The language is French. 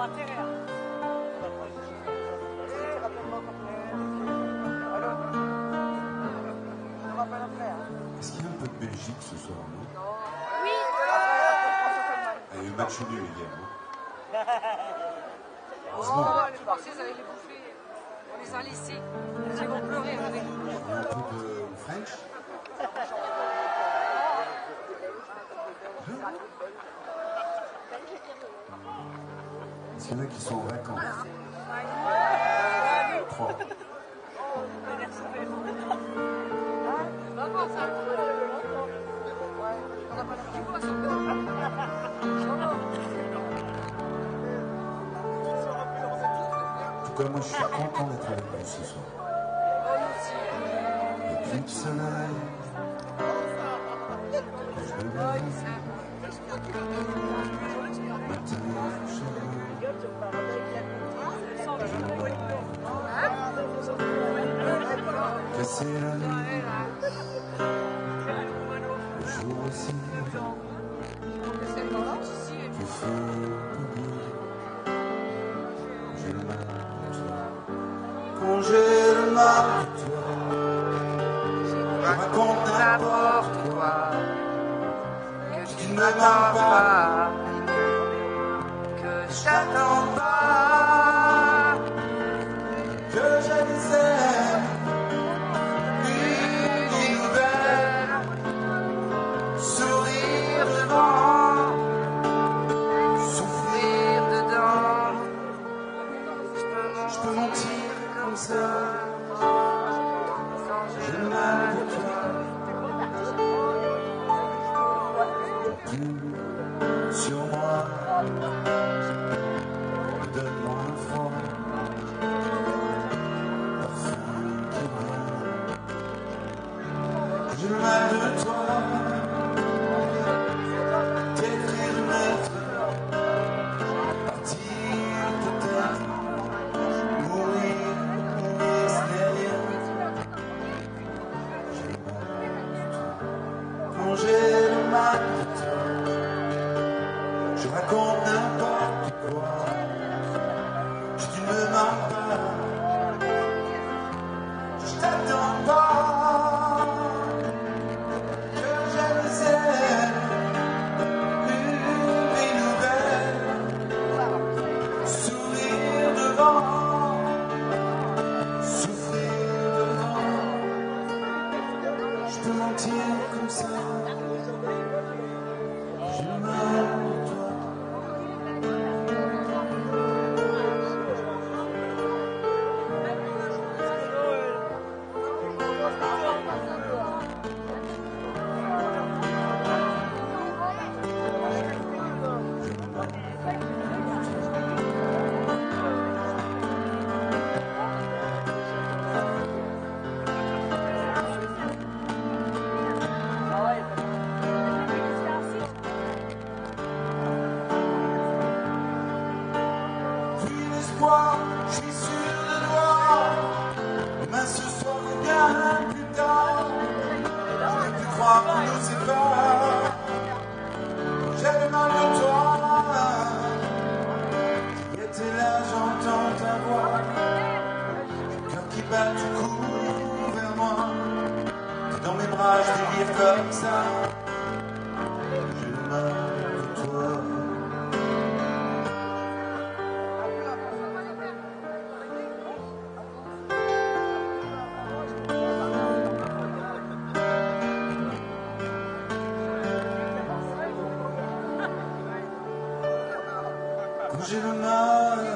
intérêt. Est-ce qu'il y a un peu de Belgique ce soir, non? Oui. Il y a eu match nul également. Oh, les Français, vous allez les bouffer. On les a laissés. Ils vont pleurer avec. Il y a un peu de French. Est-ce qu'il y en a qui sont en vacances? 3. En tout cas, moi je suis content d'être avec vous ce soir. Il n'y a plus de soleil. Maintenant, casser la nuit, le jour aussi, que faire j'ai le mal de toi. Quand j'ai le mal de toi, je raconte n'importe quoi, que tu ne m'attends pas, que je t'attends pas, que je les aime. Sourire devant, souffrir dedans. Je peux mentir comme ça. J'ai le mal de toi. Plus sur moi, donne-moi un froid, parfum qui vient. J'ai le mal de toi. J'ai le mal de toi, je raconte n'importe quoi, si tu ne me manques pas, je t'attends pas, que je les aime, une nouvelle, sourire devant, souffrir devant, je peux mentir comme ça. J'ai le mal de toi. Je suis sur le doigt, mais ce soir ou bien plus tard, j'aurais pu croire qu'on nous sépare. J'ai le mal de toi, qui était là, j'entends ta voix, le cœur qui bat du coup vers moi, t'es dans mes bras, je délire comme ça. J'ai le mal de toi. J'ai le mal